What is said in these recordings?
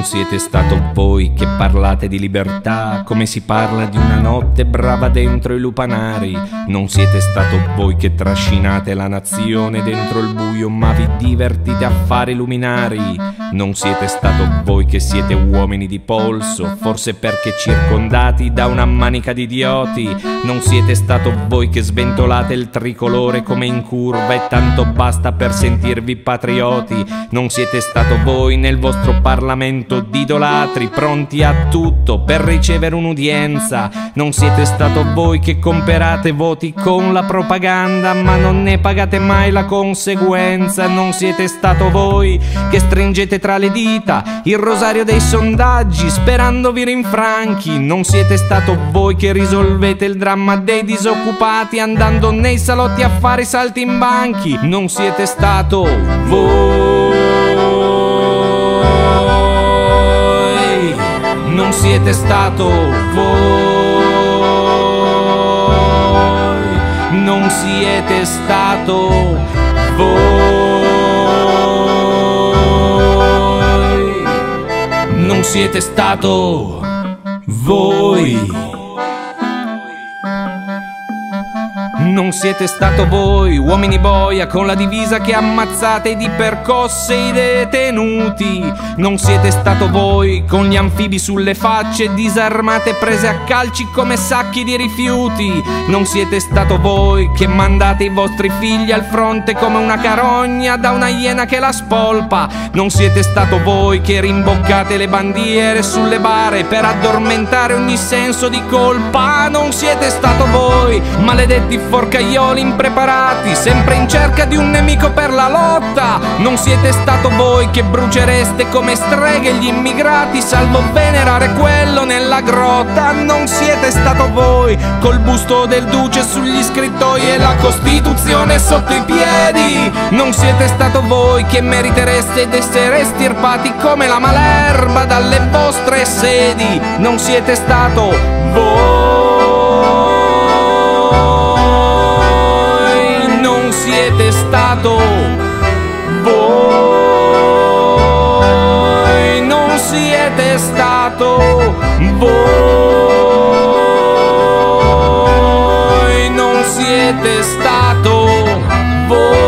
Non siete stato voi che parlate di libertà come si parla di una notte brava dentro i lupanari. Non siete stato voi che trascinate la nazione dentro il buio ma vi divertite a fare luminari. Non siete stato voi che siete uomini di polso, forse perché circondati da una manica di idioti. Non siete stato voi che sventolate il tricolore come in curva e tanto basta per sentirvi patrioti. Non siete stato voi nel vostro Parlamento di idolatri, pronti a tutto per ricevere un'udienza. Non siete stato voi che comperate voti con la propaganda ma non ne pagate mai la conseguenza. Non siete stato voi che stringete tra le dita il rosario dei sondaggi sperando vi rinfranchi. Non siete stato voi che risolvete il dramma dei disoccupati andando nei salotti a fare i salti in banchi. Non siete stato voi. Non siete stato voi. Non siete stato voi. Non siete stato voi. Non siete stato voi, uomini boia con la divisa che ammazzate di percosse i detenuti. Non siete stato voi con gli anfibi sulle facce disarmate prese a calci come sacchi di rifiuti. Non siete stato voi che mandate i vostri figli al fronte come una carogna da una iena che la spolpa. Non siete stato voi che rimboccate le bandiere sulle bare per addormentare ogni senso di colpa. Non siete stato voi, maledetti forcaioli impreparati, sempre in cerca di un nemico per la lotta. Non siete stato voi che brucereste come streghe gli immigrati salvo venerare quello nella grotta. Non siete stato voi col busto del duce sugli scrittoi e la Costituzione sotto i piedi. Non siete stato voi che meritereste d'essere estirpati come la malerba dalle vostre sedi. Non siete stato voi. Non siete stato voi. Non siete stato voi. Non siete stato voi.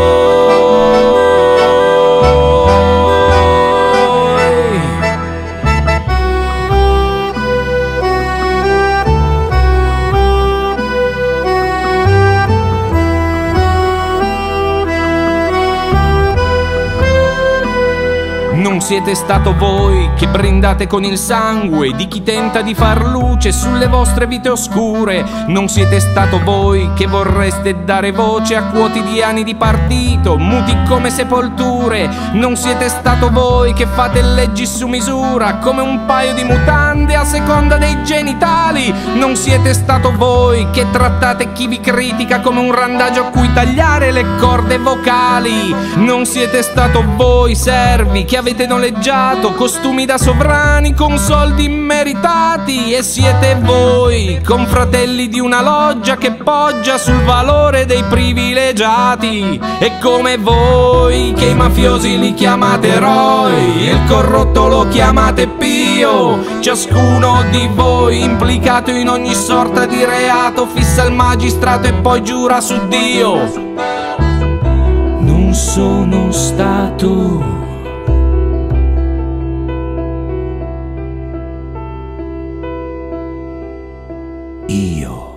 Non siete stato voi che brindate con il sangue di chi tenta di far luce sulle vostre vite oscure. Non siete stato voi che vorreste dare voce a quotidiani di partito muti come sepolture. Non siete stato voi che fate leggi su misura come un paio di mutande a seconda dei genitali. Non siete stato voi che trattate chi vi critica come un randagio a cui tagliare le corde vocali. Non siete stato voi servi che avete noleggiato costumi da sovrani con soldi immeritati. E siete voi confratelli di una loggia che poggia sul valore dei privilegiati. E come voi che i mafiosi li chiamate eroi e il corrotto lo chiamate Pio. Ciascuno di voi implicato in ogni sorta di reato fissa il magistrato e poi giura su Dio. Non sono stato io.